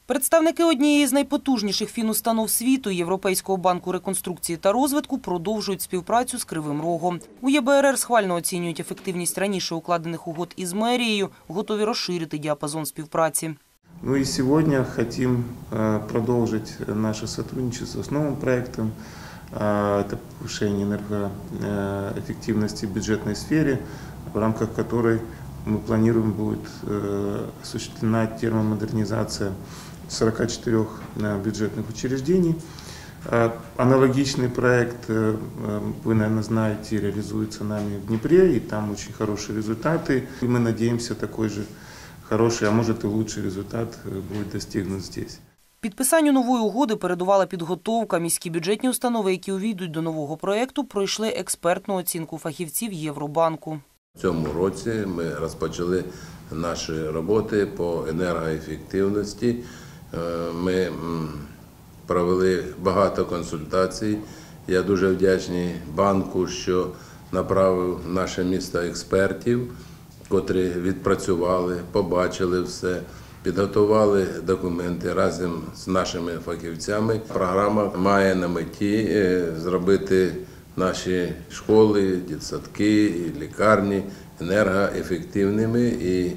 Представники однієї з найпотужніших фінустанов світу – Європейського банку реконструкції та розвитку продовжують співпрацю з Кривим Рогом. У ЄБРР схвально оцінюють ефективність раніше укладених угод із мерією, готові розширити діапазон співпраці. Ну и сегодня хотим продолжить наше сотрудничество с новым проектом. Это повышение энергоэффективности в бюджетной сфере, в рамках которой мы планируем будет осуществлена термомодернизация 44 бюджетных учреждений. Аналогичный проект, вы, наверное, знаете, реализуется нами в Днепре, и там очень хорошие результаты. И мы надеемся, такой же хороший, а может и лучший результат будет достигнут здесь. Підписанню нової угоди передувала підготовка. Міські бюджетні установи, які увійдуть до нового проєкту, пройшли експертну оцінку фахівців Євробанку. В цьому році ми розпочали наші роботи по енергоефективності. Ми провели багато консультацій. Я дуже вдячний банку, що направив в наше місто експертів, котрі відпрацювали, побачили все, підготували документи разом з нашими фахівцями. Програма має на меті зробити наші школи, дитсадки і лікарні енергоефективними, і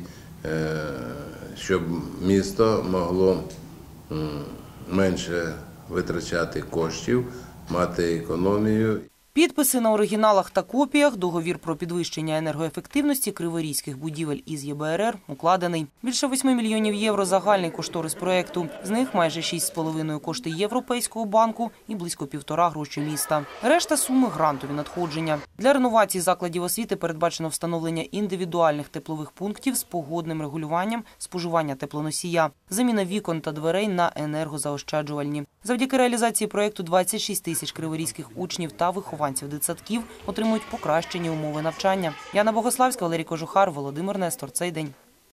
щоб місто могло менше витрачати коштів, мати економію. Підписи на оригіналах та копіях, договір про підвищення енергоефективності криворізьких будівель із ЄБРР укладений. Більше 8 мільйонів євро загальний кошторис проєкту. З них майже 6,5 кошти Європейського банку і близько 1,5 гроші міста. Решта суми – грантові надходження. Для реновації закладів освіти передбачено встановлення індивідуальних теплових пунктів з погодним регулюванням споживання теплоносія, заміна вікон та дверей на енергозаощаджувальні. Завдяки реалізації проєкту 26 тисяч криворізьких учнів та вихованців дитсадків отримують покращені умови навчання. Яна Богославська, Валерій Кожухар, Володимир Нестор. Цей день.